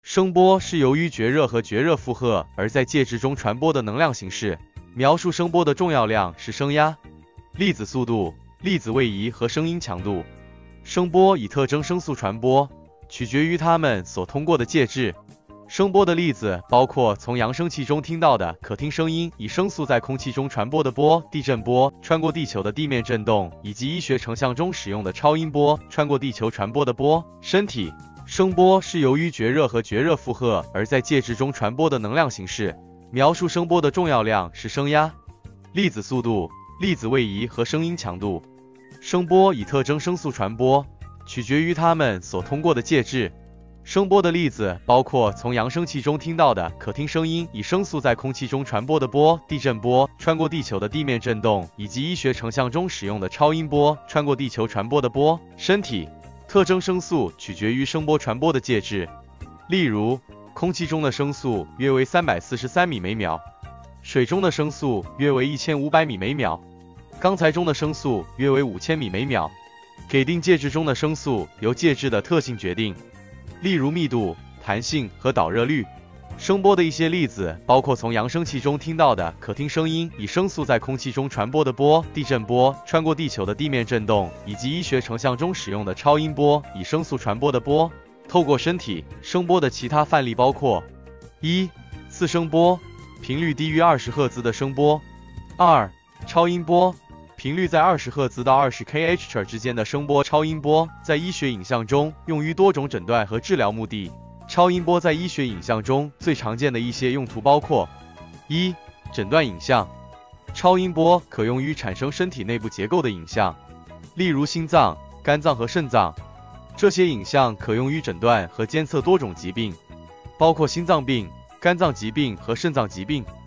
声波是由于绝热和绝热负荷而在介质中传播的能量形式。描述声波的重要量是声压、粒子速度、粒子位移和声音强度。声波以特征声速传播，取决于它们所通过的介质。声波的例子包括从扬声器中听到的可听声音以声速在空气中传播的波、地震波、穿过地球的地面震动，以及医学成像中使用的超音波、穿过地球传播的波。身体声波是由于绝热和绝热负荷而在介质中传播的能量形式。描述声波的重要量是声压、粒子速度、粒子位移和声音强度。声波以特征声速传播，取决于它们所通过的介质。声波的例子包括从扬声器中听到的可听声音以声速在空气中传播的波、地震波、穿过地球的地面震动，以及医学成像中使用的超音波、穿过地球传播的波。身体特征声速取决于声波传播的介质，例如空气中的声速约为343米每秒，水中的声速约为1500米每秒，钢材中的声速约为5000米每秒。给定介质中的声速由介质的特性决定，例如密度、弹性和导热率。声波的一些例子包括从扬声器中听到的可听声音以声速在空气中传播的波、地震波、穿过地球的地面震动，以及医学成像中使用的超音波以声速传播的波。透过身体声波的其他范例包括： 1. 次声波，频率低于20赫兹的声波； 2. 超音波，频率在20赫兹到20 kHz 之间的声波。超音波在医学影像中用于多种诊断和治疗目的。超音波在医学影像中最常见的一些用途包括： 1. 诊断影像，超音波可用于产生身体内部结构的影像，例如心脏、肝脏和肾脏。这些影像可用于诊断和监测多种疾病，包括心脏病、肝脏疾病和肾脏疾病。